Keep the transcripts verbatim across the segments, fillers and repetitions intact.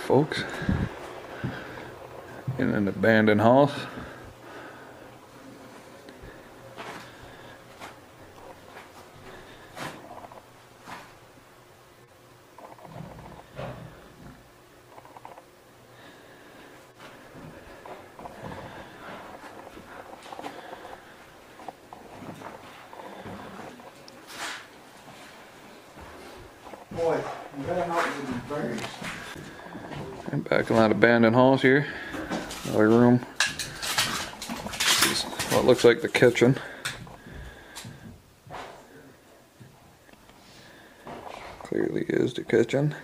folks, in an abandoned house. Boy, you gotta help me with these birds. And back in that abandoned house here, another room. This is what looks like the kitchen. Clearly is the kitchen.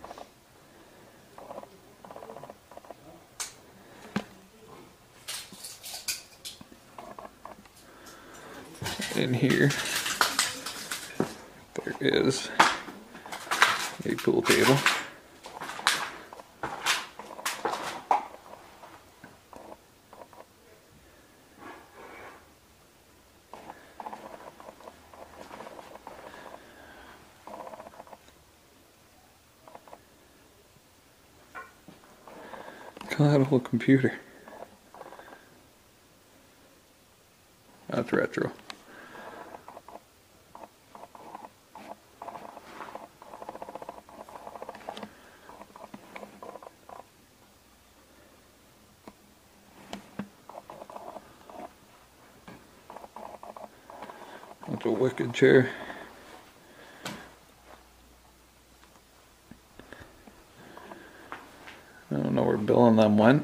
In here, there is a pool table. Got a whole computer. That's retro. That's a wicked chair. I don't know where Bill and them went.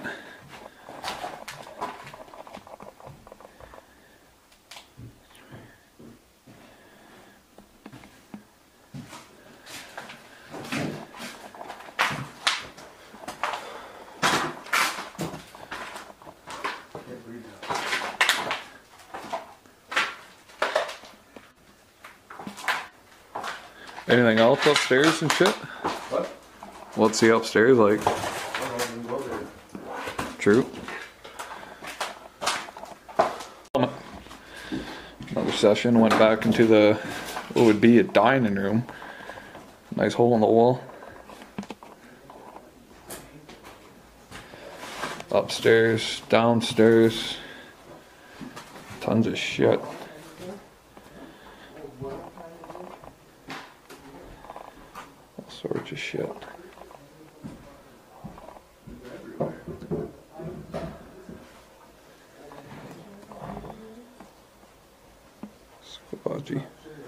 Anything else upstairs and shit? What? What's the upstairs like? I don't even go there. True. Another session, went back into the, what would be a dining room. Nice hole in the wall. Upstairs, downstairs, tons of shit. All sorts of shit. Squadgy.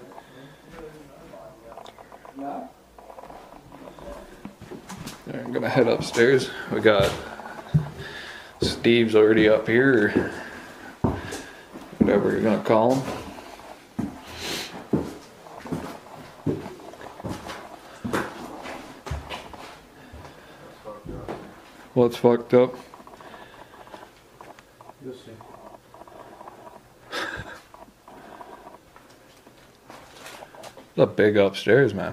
I'm gonna head upstairs. We got Steve's already up here, or whatever you're gonna call him. What's fucked up? You'll see. It's a big upstairs, man.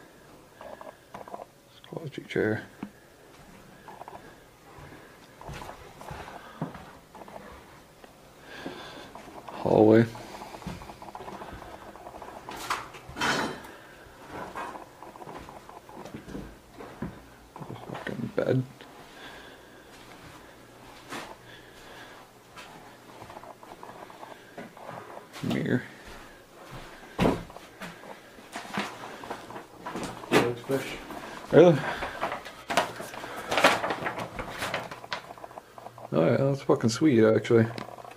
Squatchy chair. Hallway. Fucking bed. Mirror. Looks fish. Really? Oh yeah, that's fucking sweet actually.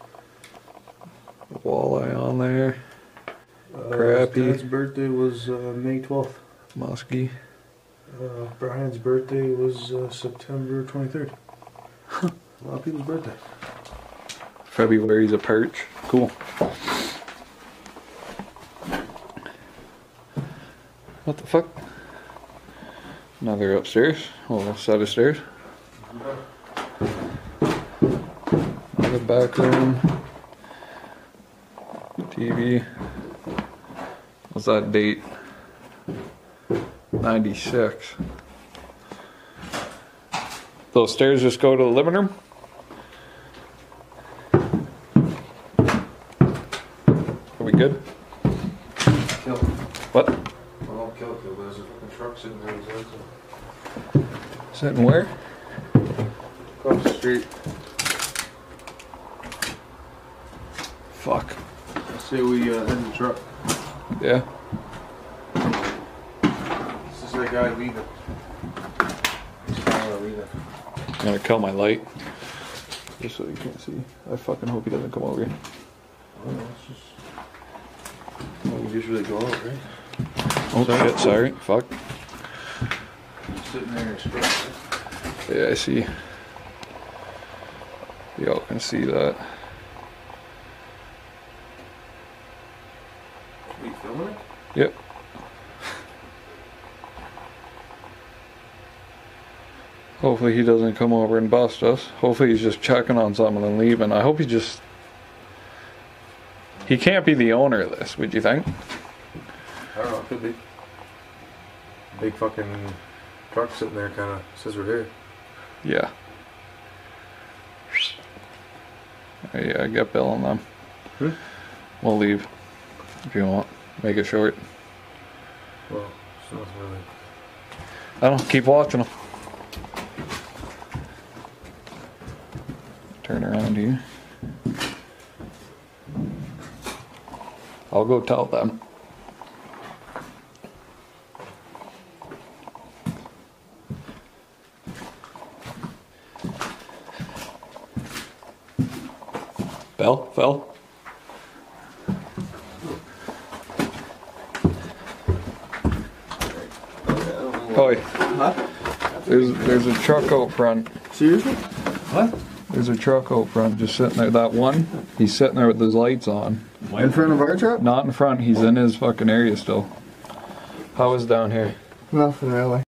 Walleye on there. Uh, Crappie. Dad's birthday was uh, May twelfth. Muskie. Uh, Brian's birthday was uh, September twenty-third. A lot of people's birthday. February's a perch. Cool. What the fuck? Another upstairs. Well, set of stairs. Another back room. T V. What's that date? ninety-six. Those stairs just go to the living room? Are we good? Kill. What? Well, don't kill it, there's a fucking truck sitting there. Sitting where? Across the street. Fuck. I say we uh, head in the truck. Yeah. This is that guy leaving. He's finally leaving. I'm gonna kill my light. Just so you can't see. I fucking hope he doesn't come over here. Oh, it's just. Well, we usually go out, right? Oh shit, sorry. Fuck. Sitting there expressing. Yeah, I see. Y'all can see that. Are you filming it? Yep. Hopefully he doesn't come over and bust us. Hopefully he's just checking on something and leaving. I hope he just... He can't be the owner of this, would you think? I don't know, it could be. Big fucking truck sitting there kinda says we're here. Yeah. Yeah, get Bill on them. Hmm? We'll leave if you want. Make it short. Well, it's not really. I don't know, keep watching them. Turn around here. I'll go tell them. Bell? Fell? Oh, Huh? there's there's a truck out front. Seriously? What? There's a truck out front just sitting there. That one, he's sitting there with his lights on. In front of our truck? Not in front, he's in his fucking area still. How is down here? Nothing really.